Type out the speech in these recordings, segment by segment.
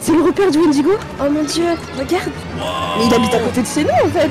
C'est le repère du Wendigo. Oh mon dieu, regarde. Mais il habite à côté de chez nous en fait.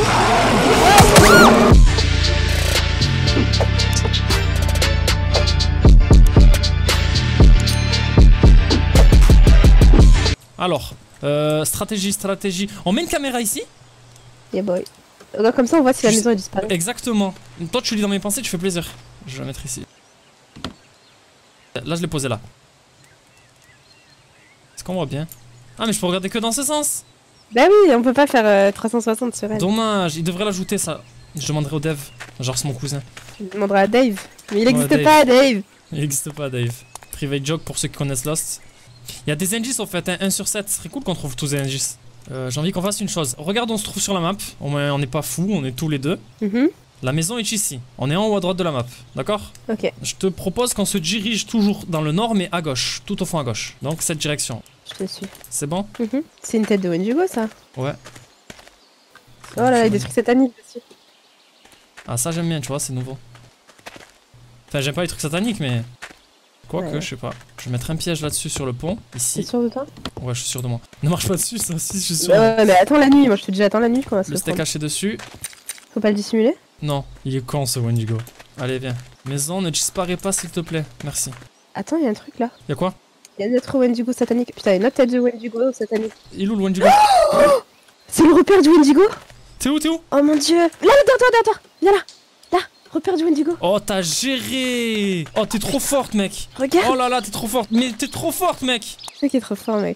Alors, stratégie. On met une caméra ici? Yeah boy. Donc, comme ça on voit si la maison est disparue. Exactement. Toi tu lis dans mes pensées, tu fais plaisir. Je vais la mettre ici. Là je l'ai posé là. Est-ce qu'on voit bien? Ah mais je peux regarder que dans ce sens. Bah oui, on peut pas faire 360 sur elle. Dommage, il devrait l'ajouter ça. Je demanderai au dev. Genre c'est mon cousin. Tu demanderas à Dave. Mais il n'existe Dave. pas, Dave. Il n'existe pas Dave. Private joke pour ceux qui connaissent Lost. Il y a des NGs en fait, 1 sur 7. Ce serait cool qu'on trouve tous les NGs. J'ai envie qu'on fasse une chose. Regarde, on se trouve sur la map. Au moins on n'est pas fou, on est tous les deux. La maison est ici. On est en haut à droite de la map. D'accord? Ok. Je te propose qu'on se dirige toujours dans le nord mais à gauche. Tout au fond à gauche. Donc cette direction. Je te suis. C'est bon? C'est une tête de Wendigo ça? Ouais. Oh là là, il y a des trucs sataniques dessus. Ah ça j'aime bien, tu vois, c'est nouveau. Enfin j'aime pas les trucs sataniques mais... Quoique, je sais pas. Je vais mettre un piège là-dessus sur le pont, ici. T'es sûr de toi? Ouais, je suis sûr de moi. Ne marche pas dessus, ça aussi, je suis sûr. Ouais, mais attends la nuit, moi je te dis attends la nuit qu'on va se le steak caché dessus. Faut pas le dissimuler? Non, il est con ce Wendigo. Allez, viens. Maison, ne disparais pas s'il te plaît, merci. Attends, il y a un truc là. Y'a quoi? Il y a notre Wendigo satanique. Putain, il y a une autre tête de Wendigo satanique. Il est où le Wendigo? C'est le repère du Wendigo? T'es où? Oh mon dieu. Là, attends. Viens là. Repère du Wendigo. Oh, t'as géré. Oh, t'es trop forte, mec. Regarde. Oh là là, t'es trop forte. Mais t'es trop forte, mec. Je sais qu'il est trop fort, mec.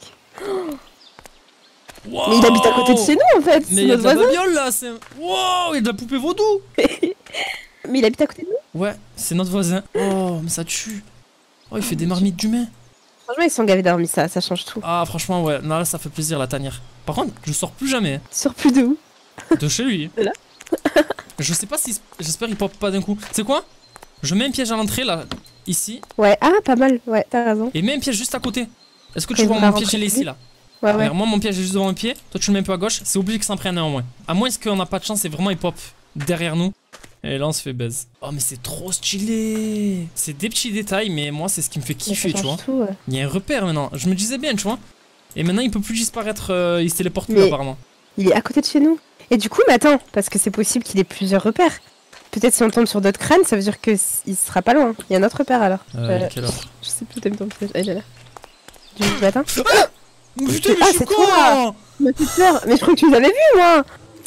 Wow. Mais il habite à côté de chez nous, en fait. Mais il y a de la babiole, là. Wow, il y a de la poupée vaudou. Mais il habite à côté de nous? Ouais, c'est notre voisin. Oh, mais ça tue. Oh, il fait des marmites d'humains. Franchement, ils sont gavés d'armes, ça change tout. Ah, franchement, ouais. Non, là, ça fait plaisir, la tanière. Par contre, je sors plus jamais. Tu sors plus de où? De chez lui. De là. Je sais pas si... J'espère qu'il pop pas d'un coup. C'est quoi? Je mets un piège à l'entrée, là, ici. Ouais, ah, pas mal. Ouais, t'as raison. Et mets un piège juste à côté. Est-ce que tu vois mon piège, il est ici, là? Ouais. Alors, moi, mon piège est juste devant mon pied. Toi, tu le mets un peu à gauche. C'est obligé que ça en prenne un en moins. À moins qu'on n'a pas de chance, c'est vraiment il pop derrière nous. Et là, on se fait baise. Oh, mais c'est trop stylé. C'est des petits détails, mais moi, c'est ce qui me fait kiffer, tu vois. Tout, ouais. Il y a un repère maintenant. Je me disais bien, tu vois. Et maintenant, il peut plus disparaître. Il se téléporte plus, apparemment. Il est à côté de chez nous. Et du coup, mais attends, parce que c'est possible qu'il ait plusieurs repères. Peut-être si on tombe sur d'autres crânes, ça veut dire qu'il sera pas loin. Il y a un autre repère alors. Quelle heure? Je sais plus, t'as mis ton piège. Elle est là. Du matin. Putain, mais je suis con! Il m'a fait peur. Mais je crois que tu les avais vus, moi!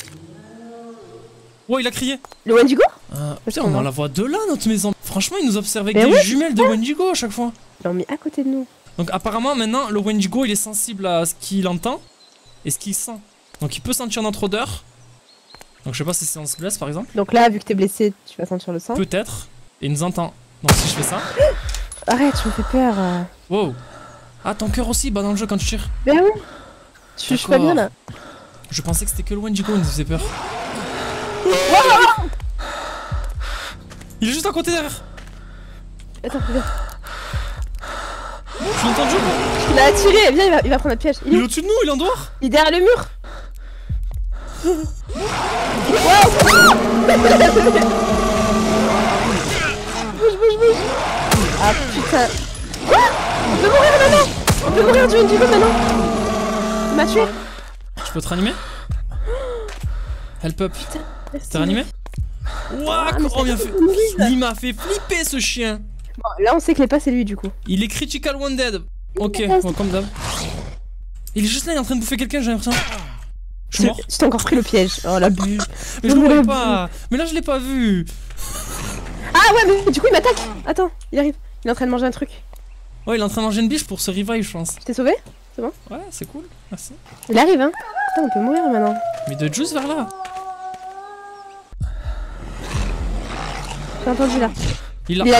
Ouais, il a crié. Le Wendigo? Putain, on la voit de là, notre maison. Franchement, il nous observe avec des jumelles de Wendigo à chaque fois. Ils l'ont mis à côté de nous. Donc, apparemment, maintenant, le Wendigo, il est sensible à ce qu'il entend et ce qu'il sent. Donc, il peut sentir notre odeur. Donc, je sais pas si on se blesse, par exemple. Donc là, vu que t'es blessé, tu vas sentir le sang. Peut-être. Et il nous entend. Donc, si je fais ça. Arrête, tu me fais peur. Wow. Ah, ton cœur aussi bat dans le jeu quand tu tires. Ben oui. Je suis pas bien là. Je pensais que c'était que le Wendigo qui nous faisait peur. Il est juste à côté derrière. Attends, viens. Tu l'as entendu? Il a attiré, viens, il va prendre notre piège. Il est au-dessus de nous, il est en dehors. Il est derrière le mur. Bouge. Ah putain. Quoi? On peut mourir maintenant. On peut mourir du Wendigo maintenant. Il m'a tué. Je peux te ranimer? Help up. T'es ranimé? Wouah, comment il m'a fait... Il m'a fait flipper ce chien. Bon, là on sait que les pas c'est lui du coup. Il est critical wounded. Ok, bon, comme d'hab. Il est juste là, il est en train de bouffer quelqu'un, j'ai l'impression. Je suis mort. Tu t'es encore pris le piège. Oh la bûche. Mais je le voyais pas. Mais là je l'ai pas vu. Ah ouais, mais du coup il m'attaque. Attends, il arrive. Il est en train de manger un truc. Ouais, il est en train de manger une biche pour se revive, je pense. Je t'ai sauvé? C'est bon? Ouais, c'est cool. Merci. Il arrive, hein. Putain, on peut mourir maintenant. Mais de juice vers là. J'ai entendu là. Il est là.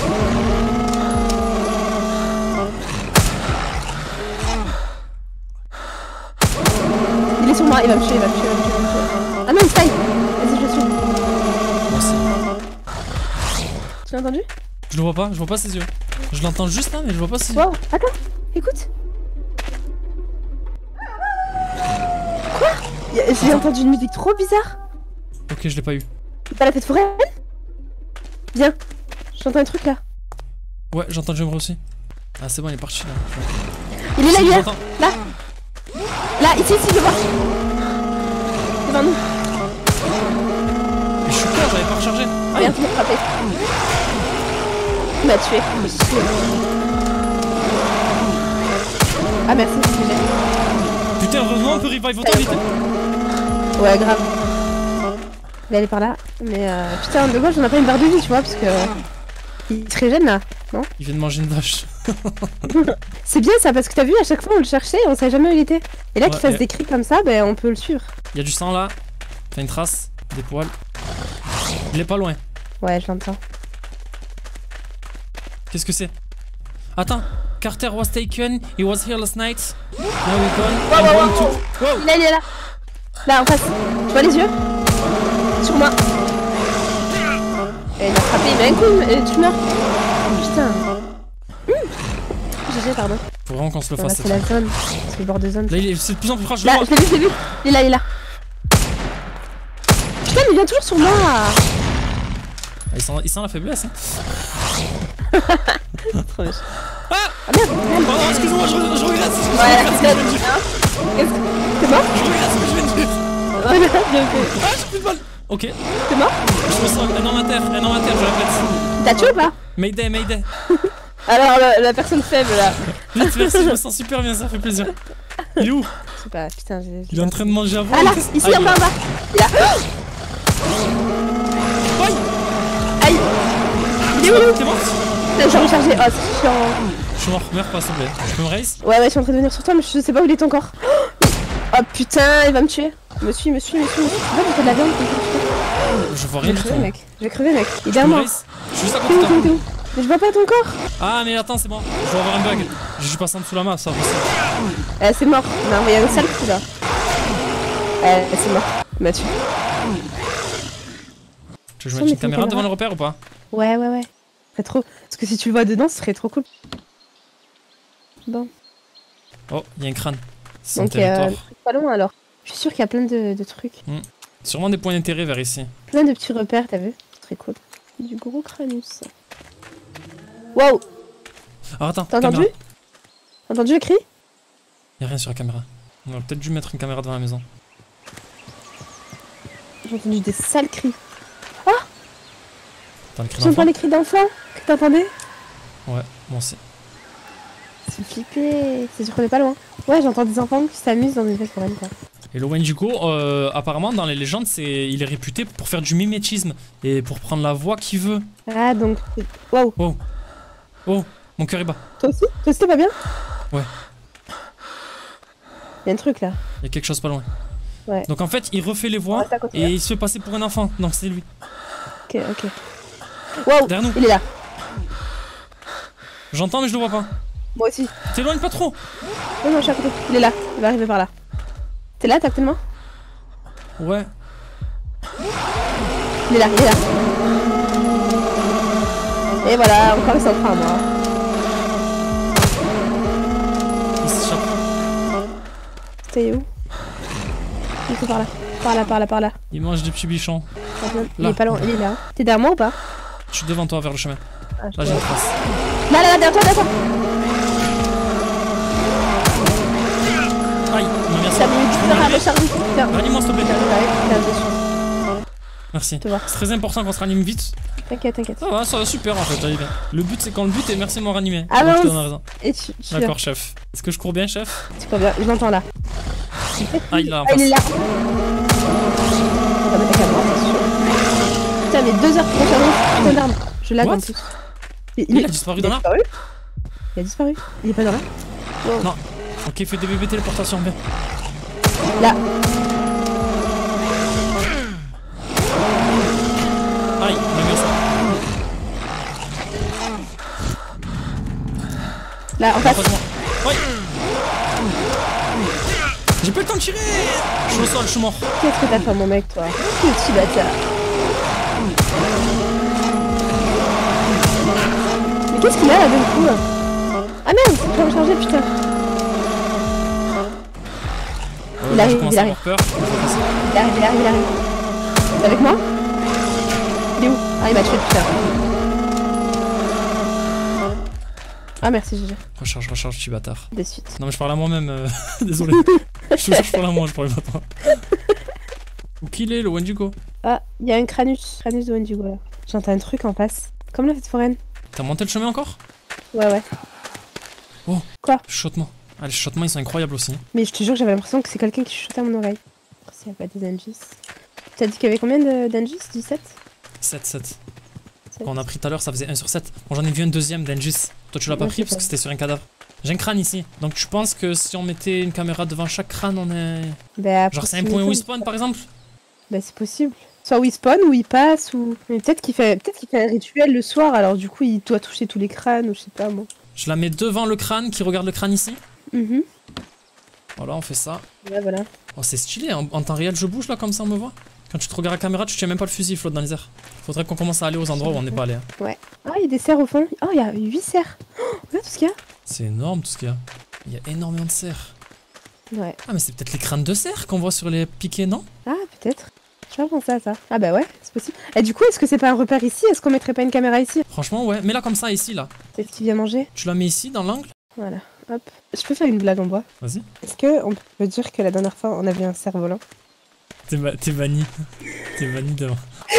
Il est sur moi, il va me tuer, Ah non, il style. Vas-y, je le suis. Moi aussi. Tu l'as entendu? Je le vois pas ses yeux. Je l'entends juste là, mais je vois pas ses yeux. Wow, attends, écoute. Quoi? J'ai entendu une musique trop bizarre. Ok, je l'ai pas eu. C'est pas la fête foraine? Viens, j'entends un truc là. Ouais, j'entends Jummer aussi. Ah, c'est bon, il est parti là. Il est là, Si, il est là. j'entends. Là. Là, ici, je le vois. Devant nous. Mais je suis con, j'avais pas rechargé. Aïe. Regarde, il m'a frappé. Il m'a tué. Ah, merci, c'est génial. Putain, heureusement on peut revive autant vite. Ouais, grave. Il est allé par là. Mais putain, de quoi j'en ai pas une barre de vie, tu vois, parce que. Il se régène là, non? Il vient de manger une vache. C'est bien ça, parce que t'as vu, à chaque fois on le cherchait, on savait jamais où il était. Et là, qu'il fasse et- des cris comme ça, ben on peut le suivre. Il y a du sang là. T'as une trace, des poils. Il est pas loin. Ouais, je l'entends. Qu'est-ce que c'est? Attends. Carter was taken, he was here last night. Now we gone. I'm going to... Wow. Il est là. Là, en face. Tu vois les yeux? Sur moi. Et il m'a frappé, il m'a un coup, et tu meurs. Putain. GG, pardon. Faut vraiment qu'on se le Voilà, fasse. c'est la zone. C'est le bord de zone. Là, c'est de plus en plus proche. Je le Là, vois. je l'ai vu. Il est là, il est là. Putain, mais il vient toujours sur moi. Ah, il sent la faiblesse. Hein. Trop méchant. Ah, merde. pardon, excuse-moi, je regrette. Ouais, Je regrette ce que je viens de dire. C'est mort? Je regrette ce que je viens de dire. Ouais, bien fait. Ah, j'ai plus de balles. Ok, C'est mort? je me sens un homme à terre, je répète. T'as tué ou pas? Mayday. Alors, la personne faible là. Vite, merci, je me sens super bien, ça fait plaisir. Il est où? Je sais pas, putain, j'ai. Il est en train de manger avant. Ah là, ici en bas, en bas. Il est là. Aïe. Aïe. Il est où? T'es mort? J'ai rechargé. Oh, c'est chiant. Je suis mort, meurs pas, s'il te plaît. Je peux me raise? Ouais, je suis en train de venir sur toi, mais je sais pas où il est encore. Oh putain, il va me tuer. Me suis. C'est pas du tout de la viande. Je vois Je rien vais du tout. crever, mec. Je vais crever, mec. Il est Je peux derrière me moi. raise? Je suis juste à T'es côté de toi. où? Mais je vois pas ton corps. Ah, mais attends, c'est bon. Je dois avoir un bug. Je suis passé en dessous de la map, ça va passer. C'est mort. Non, mais il y a un sale coup là. C'est mort. Il m'a tué. Tu veux que je mette une caméra devant le repère ou pas? Ouais. Ce serait trop. Parce que si tu le vois dedans, ce serait trop cool. Bon. Oh, il y a un crâne. C'est un Donc, territoire. pas loin alors. Je suis sûre qu'il y a plein de trucs. Sûrement des points d'intérêt vers ici. Plein de petits repères, t'as vu? C'est très cool. Du gros crânus. Wow! Ah, attends, T'as entendu? T'as entendu le cri? Y'a rien sur la caméra. On aurait peut-être dû mettre une caméra devant la maison. J'ai entendu des sales cris. T'as le cri J'entends d'enfant? les cris d'enfants que t'entendais? Ouais, moi aussi. C'est flippé. C'est sûr qu'on est pas loin. Ouais, j'entends des enfants qui s'amusent dans une forêt quoi. Et le Wendigo, apparemment dans les légendes, il est réputé pour faire du mimétisme et pour prendre la voix qu'il veut. Ah, donc. Waouh! Oh, mon cœur est bas. Toi aussi? Toi aussi, t'es pas bien? Ouais. Y'a un truc là. Il y a quelque chose pas loin. Ouais. Donc en fait, il refait les voix Reste à côté, et il se fait passer pour un enfant. Donc c'est lui. Ok. Waouh! Derrière nous. Il est là. J'entends mais je le vois pas. Moi aussi. T'éloigne pas trop. Non, je suis à côté. Il est là. Il va arriver par là. T'es là, t'as tellement? Ouais. Il est là. Et voilà, encore il s'en prend à moi. Il s'échappe. T'es où? Il faut par là. Par là. Il mange des petits bichons. Il Là. est pas loin, il est là. T'es derrière moi ou pas? Je suis devant toi vers le chemin. Ah, je Là te j'ai une vois. trace. Là, derrière toi. Aïe, il m'a mis un T'as saut. mis Tu peux 10 heures à m'arriver? recharger. Tiens. Ranime-moi s'il te plaît. Merci. Te voir. C'est très important qu'on se ranime vite. T'inquiète. Ça va super en fait, j'allais bien. Le but c'est quand le but est merci de m'en ranimer. Ah Donc, non, je te donne raison. Et tu D'accord chef. Est-ce que je cours bien chef? Tu cours bien, je l'entends là. Ah il est là en Ah, il est face. là. On va mettre la caméra, c'est sûr. Putain, mais 2 heures pour recharger ce putain d'arme. Je lag en What? plus. Il a disparu dans là? Il a disparu. Il est pas dans là? Wow. Non. Ok, fais des bébés téléportation bien. Là. Aïe, il m'a mis ça. Là, en face. Moi. Ouais. J'ai pas le temps de tirer. Je suis au sol, je suis mort. Qu'est-ce que t'as fait, mon mec, toi? Petit bâtard. Mais qu'est-ce qu'il a là d'un coup? Ah merde, je vais recharger, putain. Il arrive, Je commence il à arrive. avoir peur. Il arrive. T'es avec moi? Il est où? Ah, il m'a tué, putain. Ah merci GG. Recharge, recharge, tu bâtard. De suite. Non mais je parle à moi-même, désolé. Je te jure, je parle à moi, je parle pas à toi. Où qu'il est le Wendigo? Ah, il y a un Kranus. Kranus de Wendigo là. J'entends un truc en face. Comme la fête foraine. T'as monté le chemin encore? Ouais. Oh. Quoi? Chuchotement. Ah les chuchotements ils sont incroyables aussi. Mais je te jure que j'avais l'impression que c'est quelqu'un qui chuchotait à mon oreille. S'il n'y a pas des Engis. T'as dit qu'il y avait combien d'Engis? 17? 7. Quand on a pris tout à l'heure ça faisait 1 sur 7. Bon j'en ai vu un deuxième d'Engis. Toi tu l'as pas Ouais, pris c'est parce pas. que c'était sur un cadavre. J'ai un crâne ici. Donc tu penses que si on mettait une caméra devant chaque crâne on est... Bah, Genre c'est un point où il spawn par exemple? Bah c'est possible. Soit où il spawn, où il passe, ou... Mais peut-être qu'il fait un rituel le soir, alors du coup il doit toucher tous les crânes, ou je sais pas moi. Je la mets devant le crâne qui regarde le crâne ici. Mhm. Voilà on fait ça. Ouais, voilà. Oh c'est stylé, en temps réel je bouge là comme ça on me voit. Quand tu te regardes à la caméra tu tiens même pas le fusil, il flotte dans les airs. Faudrait qu'on commence à aller aux endroits où on n'est pas allé. Hein. Ouais. Ah, il y a des cerfs au fond. Oh, il y a 8 cerfs. Oh, regarde tout ce qu'il y a. C'est énorme tout ce qu'il y a. Il y a énormément de cerfs. Ouais. Ah mais c'est peut-être les crânes de cerfs qu'on voit sur les piquets, non? Ah, peut-être. J'ai pas pensé à ça. Ah bah ouais, c'est possible. Et du coup, est-ce que c'est pas un repère ici? Est-ce qu'on mettrait pas une caméra ici? Franchement ouais, mais là comme ça ici là. C'est ce qu'il vient manger. Tu la mets ici dans l'angle? Voilà. Hop. Je peux faire une blague en bois. Vas-y. Est-ce que on peut dire que la dernière fois, on a vu un cerf volant? T'es banni. T'es banni devant.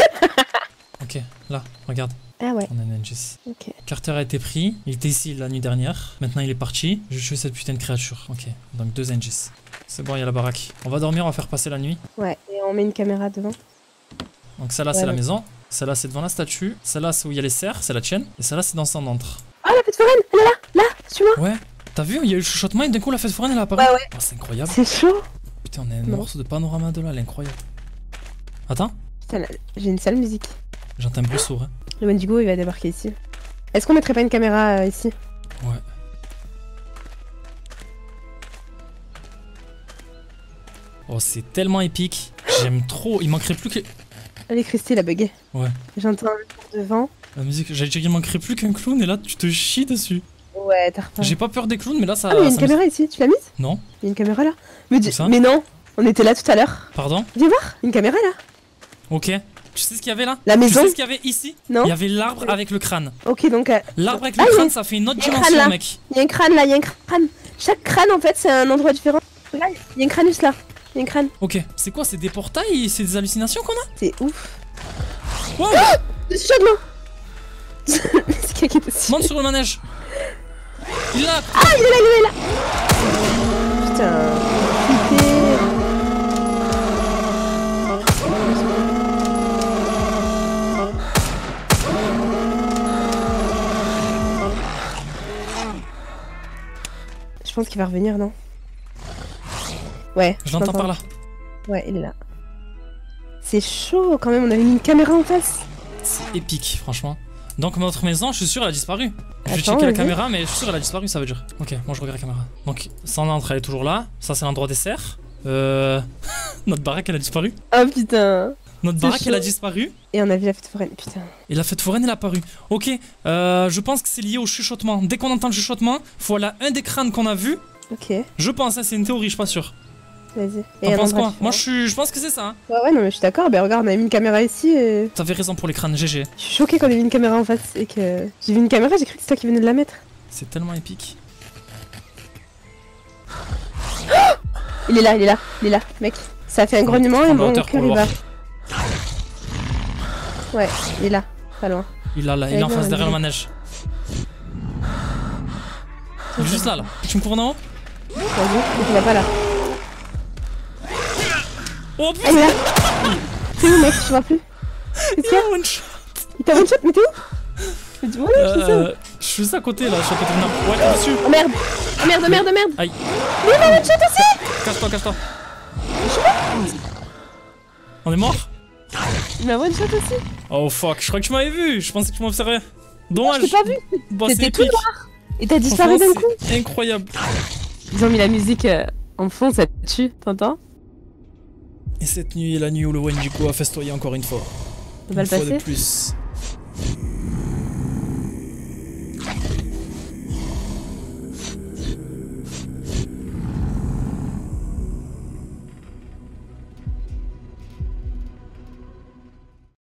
Ok, là, regarde. Ah ouais. On a un Engis. Ok. Carter a été pris. Il était ici la nuit dernière. Maintenant il est parti. Je tue cette putain de créature. Ok, donc 2 Engis. C'est bon, il y a la baraque. On va dormir, on va faire passer la nuit. Ouais. Et on met une caméra devant. Donc celle-là Ouais, c'est la ouais. maison. Celle-là c'est devant la statue. Celle-là c'est où il y a les cerfs, c'est la tienne. Et celle-là c'est dans son antre. Ah, la fête foraine! Elle est là! Là! Suis-moi! Ouais, t'as vu, il y a eu le chuchotement et d'un coup la fête foraine elle a apparu. Ouais, ouais. Oh, c'est incroyable. C'est chaud! Putain, on a un Non. morceau de panorama de là, elle est incroyable. Attends, Putain, là, j'ai une sale musique. j'entends un bruit sourd. Hein. Le Wendigo, il va débarquer ici. Est-ce qu'on mettrait pas une caméra ici? Ouais. Oh, c'est tellement épique. J'aime trop. Il manquerait plus que. Allez, Christy, il a bugué. Ouais. J'entends un tour devant. La musique, j'allais dire qu'il manquerait plus qu'un clown et là tu te chies dessus. Ouais, t'as repris. J'ai pas peur des clowns mais là ça. Ah, mais il y a une ça me- caméra ici, tu l'as mise? Non, Il y a une caméra là. Mais, Où ça mais non, on était là tout à l'heure. pardon. Viens voir, une caméra là. Ok. Tu sais ce qu'il y avait là? La Tu maison? sais ce qu'il y avait ici? Non. Il y avait l'arbre avec le crâne. Ok, donc L'arbre avec Ah, le il y a- crâne ça fait une autre il y a un dimension crâne, là. mec. il y a un crâne là, il y a un crâne. Chaque crâne en fait, c'est un endroit différent. Regarde, il y a un crânus là. Il y a un crâne. Ok. C'est quoi? C'est des portails? C'est des hallucinations qu'on a? C'est ouf. Wow. Je suis chaud de l'eau. C'est quelqu'un qui est dessus. Monte sur le manège. Il est là. Ah, il est là, il est là. Putain. Flippé. Je pense qu'il va revenir, non? Ouais. Je l'entends par là. Ouais, il est là. C'est chaud quand même, on avait mis une caméra en face. C'est épique, franchement. Donc notre maison, je suis sûr, elle a disparu. Je vais Attends, checker la vas-y. caméra, mais je suis sûr, elle a disparu, ça veut dire. Ok, moi je regarde la caméra. Donc, son entrée, elle est toujours là. Ça, c'est l'endroit des cerfs. Notre baraque, elle a disparu. Oh putain. Notre C'est baraque, elle a chaud. disparu. Et on a vu la fête foraine, putain. Et la fête foraine, elle a apparu. Ok, je pense que c'est lié au chuchotement. Dès qu'on entend le chuchotement, faut aller à un des crânes qu'on a vu. Ok, Je pense, hein, c'est une théorie, je suis pas sûr. vas-y. T'en un penses endroit quoi? Moi, différent. je pense que c'est ça. Hein. Ouais, non, mais je suis d'accord. Ben regarde, on a mis une caméra ici et. T'avais raison pour les crânes, GG. Je suis choquée qu'on ait mis une caméra en face et que. J'ai vu une caméra, j'ai cru que c'était toi qui venais de la mettre. C'est tellement épique. Il est là, il est là, il est là, mec. Ça a fait un grognement et Prends de la mon hauteur cœur pour il le va. voir. Ouais, il est là, pas loin. Il est là, il est en face derrière le manège. Il est juste là, là. Tu me cours en haut? Vas-y, mais tu vas pas là. Oh Ah, putain! il est là. T'es où, mec? Je vois plus. Qu'est-ce qu'il y a? one shot. Il t'a one shot, mais t'es où? Mais dis-moi, là, je fais ça. Je suis juste à côté là, je suis à côté de l'arbre. Ouais, t'es dessus. Oh merde! Oh merde, oh merde, oh merde! Aïe. Mais il m'a one shot aussi! Cache-toi, cache-toi. On est mort? Il m'a one shot aussi! Oh fuck, je crois que tu m'avais vu. Je pensais que tu m'observais. Je Dommage. t'ai pas vu! Bon, c'est C'était tout épique. noir! Et t'as disparu Franchement, d'un coup! c'est incroyable. Ils ont mis la musique en fond, ça te tue, t'entends? Et cette nuit est la nuit où le Wendigo a festoyé encore une fois. Ça va Une le fois de passer? plus.